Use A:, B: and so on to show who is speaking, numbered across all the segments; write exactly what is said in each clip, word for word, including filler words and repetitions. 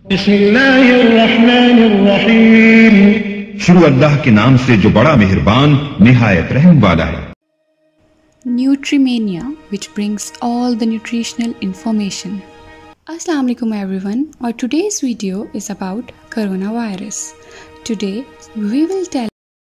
A: बिस्मिल्लाहिर्रहमानिर्रहीम। शुरू अल्लाह के नाम से जो बड़ा मेहरबान निहायत रहम वाला है।
B: Nutrimania, which brings all the nutritional information. Assalamu alaikum everyone. Our today's video is about coronavirus. Today we will tell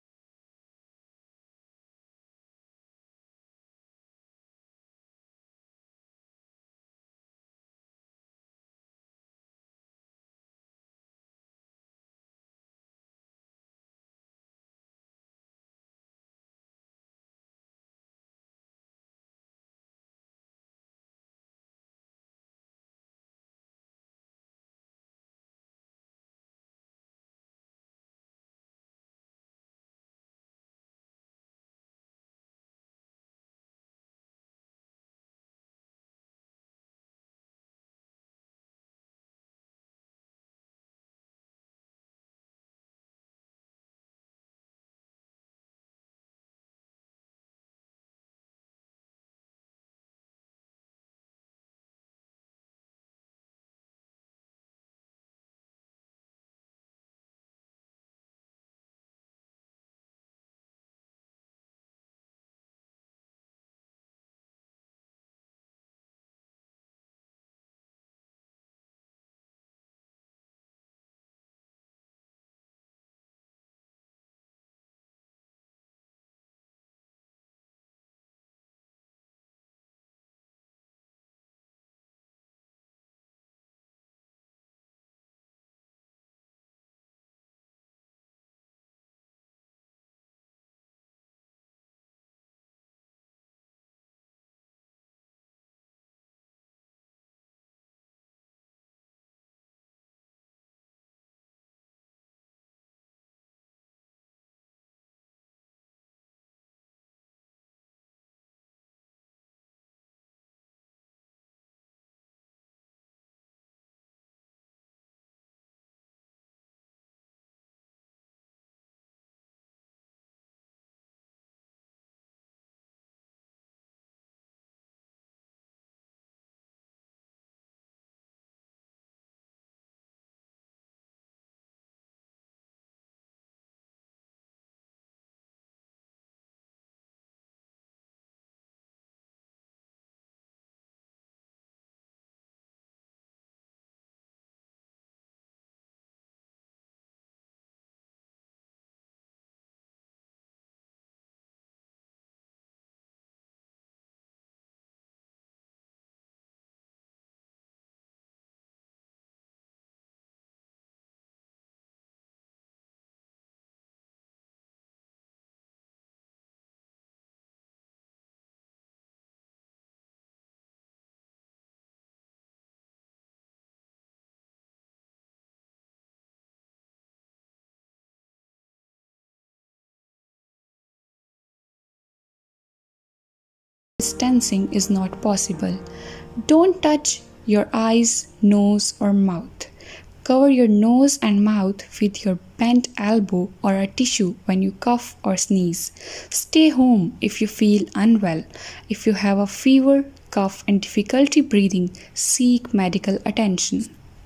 B: distancing is not possible. Don't touch your eyes, nose or mouth. Cover your nose and mouth with your bent elbow or a tissue when you cough or sneeze. Stay home if you feel unwell. If you have a fever, cough and difficulty breathing, seek medical attention.